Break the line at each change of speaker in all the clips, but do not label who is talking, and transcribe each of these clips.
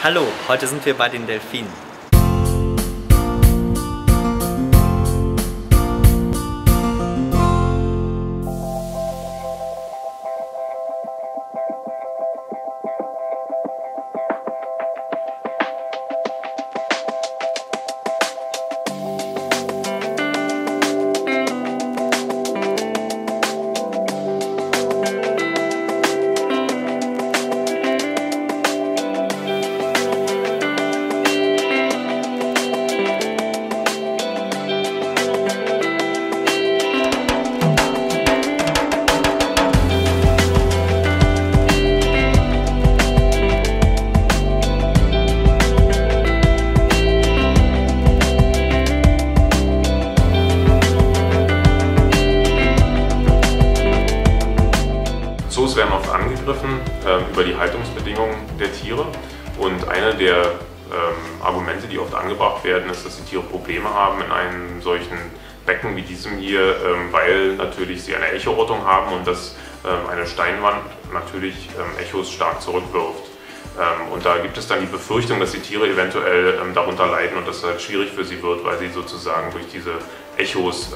Hallo, heute sind wir bei den Delfinen.
Zoos werden oft angegriffen über die Haltungsbedingungen der Tiere, und eine der Argumente, die oft angebracht werden, ist, dass die Tiere Probleme haben in einem solchen Becken wie diesem hier, weil natürlich sie eine Echoortung haben und dass eine Steinwand natürlich Echos stark zurückwirft. Und da gibt es dann die Befürchtung, dass die Tiere eventuell darunter leiden und dass es halt schwierig für sie wird, weil sie sozusagen durch diese Echos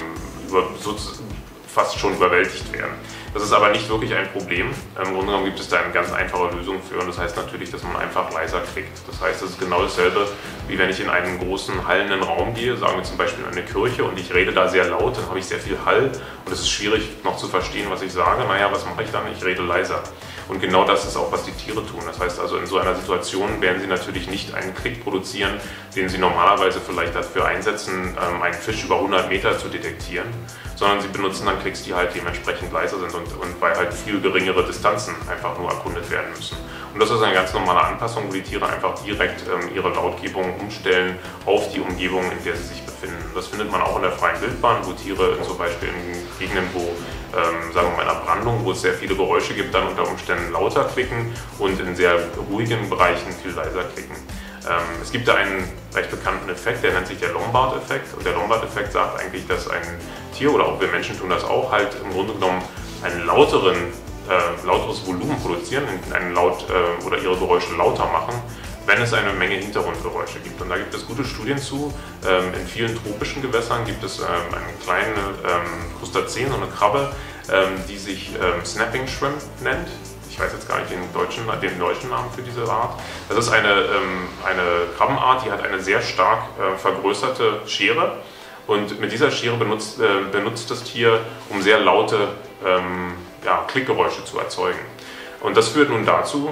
fast schon überwältigt werden. Das ist aber nicht wirklich ein Problem. Im Grunde genommen gibt es da eine ganz einfache Lösung für, und das heißt natürlich, dass man einfach leiser klickt. Das heißt, das ist genau dasselbe, wie wenn ich in einen großen hallenden Raum gehe, sagen wir zum Beispiel in eine Kirche, und ich rede da sehr laut, dann habe ich sehr viel Hall und es ist schwierig noch zu verstehen, was ich sage. Naja, was mache ich dann? Ich rede leiser. Und genau das ist auch, was die Tiere tun. Das heißt also, in so einer Situation werden sie natürlich nicht einen Klick produzieren, den sie normalerweise vielleicht dafür einsetzen, einen Fisch über 100 Meter zu detektieren, sondern sie benutzen dann Klicks, die halt dementsprechend leiser sind und weil halt viel geringere Distanzen einfach nur erkundet werden müssen. Und das ist eine ganz normale Anpassung, wo die Tiere einfach direkt ihre Lautgebung umstellen auf die Umgebung, in der sie sich befinden. Das findet man auch in der freien Wildbahn, wo Tiere zum Beispiel in Gegenden, wo sagen wir mal in einer Brandung, wo es sehr viele Geräusche gibt, dann unter Umständen lauter klicken und in sehr ruhigen Bereichen viel leiser klicken. Es gibt da einen recht bekannten Effekt, der nennt sich der Lombard-Effekt. Und der Lombard-Effekt sagt eigentlich, dass ein Tier, oder auch wir Menschen tun das auch, halt im Grunde genommen ein lauteres Volumen produzieren, oder ihre Geräusche lauter machen, wenn es eine Menge Hintergrundgeräusche gibt. Und da gibt es gute Studien zu. In vielen tropischen Gewässern gibt es eine kleine Krustazeen, so eine Krabbe, die sich Snapping Shrimp nennt. Ich weiß jetzt gar nicht den deutschen Namen für diese Art. Das ist eine Krabbenart, die hat eine sehr stark vergrößerte Schere. Und mit dieser Schere benutzt das Tier, um sehr laute Klickgeräusche zu erzeugen. Und das führt nun dazu,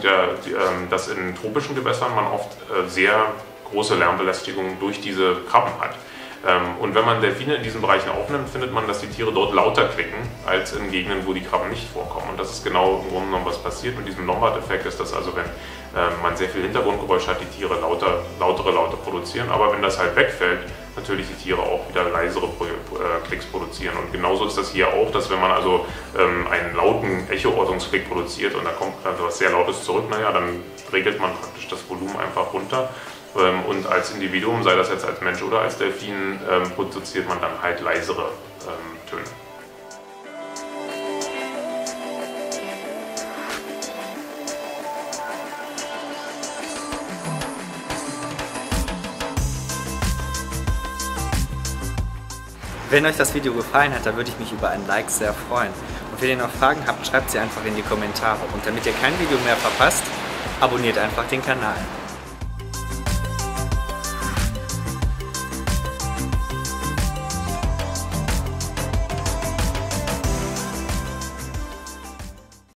dass in tropischen Gewässern man oft sehr große Lärmbelästigung durch diese Krabben hat. Und wenn man Delfine in diesen Bereichen aufnimmt, findet man, dass die Tiere dort lauter klicken, als in Gegenden, wo die Krabben nicht vorkommen. Und das ist genau im Grunde genommen, was passiert. Mit diesem Lombard-Effekt ist das also, wenn man sehr viel Hintergrundgeräusch hat, die Tiere lautere Laute produzieren. Aber wenn das halt wegfällt, natürlich die Tiere auch wieder leisere Klicks produzieren. Und genauso ist das hier auch, dass wenn man also einen lauten Echoortungsklick produziert und da kommt also was sehr Lautes zurück, naja, dann regelt man praktisch das Volumen einfach runter. Und als Individuum, sei das jetzt als Mensch oder als Delfin, produziert man dann halt leisere Töne.
Wenn euch das Video gefallen hat, dann würde ich mich über ein Like sehr freuen. Und wenn ihr noch Fragen habt, schreibt sie einfach in die Kommentare. Und damit ihr kein Video mehr verpasst, abonniert einfach den Kanal.